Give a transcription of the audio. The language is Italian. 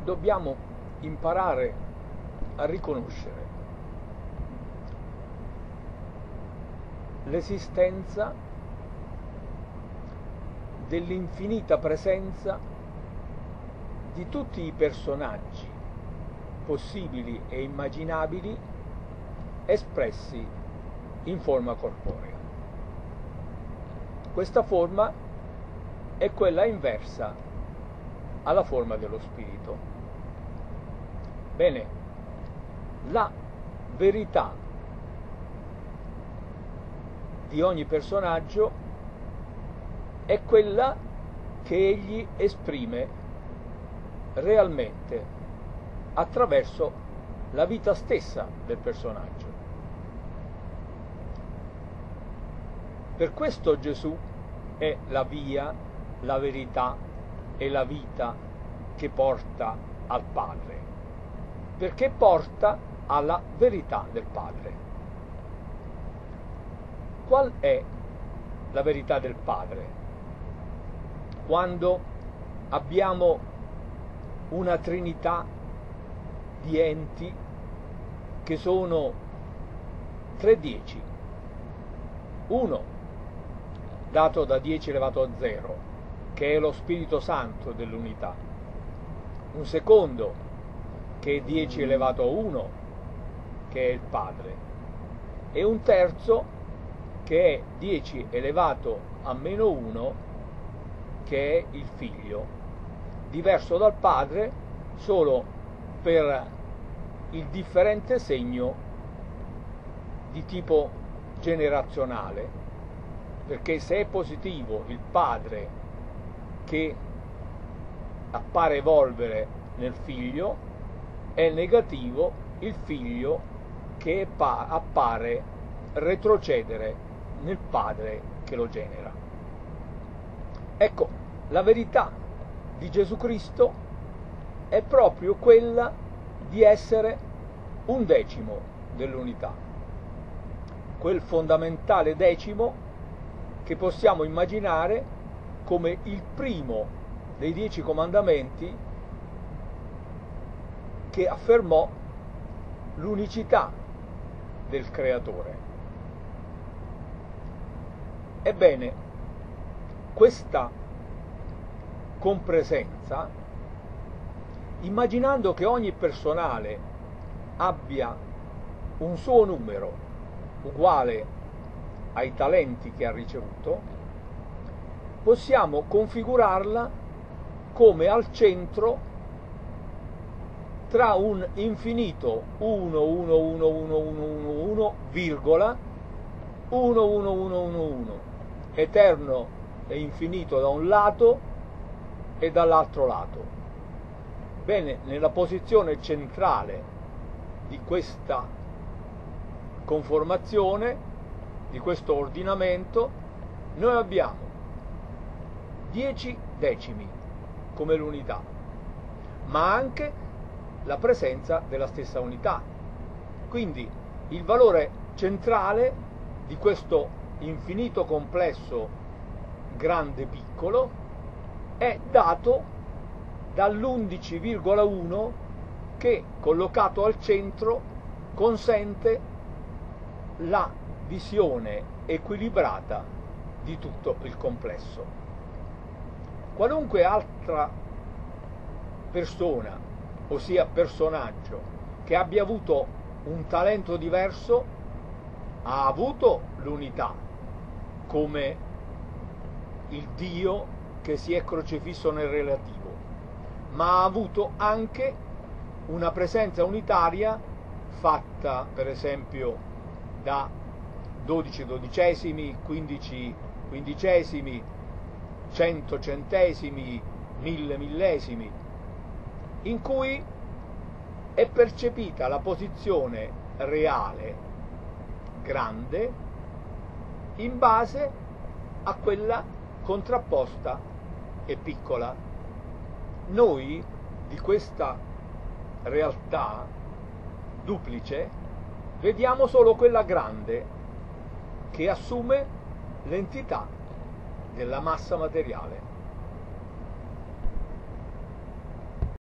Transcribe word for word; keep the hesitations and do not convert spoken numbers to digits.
dobbiamo imparare a riconoscere l'esistenza dell'infinita presenza di tutti i personaggi possibili e immaginabili espressi in forma corporea. Questa forma è quella inversa alla forma dello spirito. Bene, la verità di ogni personaggio è quella che egli esprime realmente attraverso la vita stessa del personaggio. Per questo Gesù è la via, la verità e la vita che porta al Padre, perché porta alla verità del Padre. Qual è la verità del Padre? Quando abbiamo una trinità di enti che sono tre dieci, uno dato da dieci elevato a zero, che è lo Spirito Santo dell'unità, un secondo che è dieci elevato a uno, che è il Padre, e un terzo che è dieci elevato a meno uno, che è il Figlio, diverso dal Padre solo per il differente segno di tipo generazionale, perché se è positivo il Padre che appare evolvere nel Figlio, è negativo il Figlio che appare retrocedere nel Padre che lo genera. Ecco, la verità di Gesù Cristo è proprio quella di essere un decimo dell'unità, quel fondamentale decimo che possiamo immaginare come il primo dei dieci comandamenti che affermò l'unicità del Creatore. Ebbene, questa compresenza, immaginando che ogni personale abbia un suo numero uguale ai talenti che ha ricevuto, possiamo configurarla come al centro tra un infinito uno uno uno uno uno uno uno virgola uno uno uno uno uno, eterno e infinito da un lato e dall'altro lato. Bene, nella posizione centrale di questa conformazione, di questo ordinamento, noi abbiamo dieci decimi come l'unità, ma anche la presenza della stessa unità. Quindi il valore centrale di questo infinito complesso grande piccolo è dato dall'undici virgola uno che, collocato al centro, consente la visione equilibrata di tutto il complesso. Qualunque altra persona, ossia personaggio, che abbia avuto un talento diverso, ha avuto l'unità, come il Dio che si è crocifisso nel relativo, ma ha avuto anche una presenza unitaria fatta per esempio da dodici dodicesimi, quindici quindicesimi, cento centesimi, mille millesimi, in cui è percepita la posizione reale grande in base a quella contrapposta e piccola. Noi di questa realtà duplice vediamo solo quella grande che assume l'entità della massa materiale.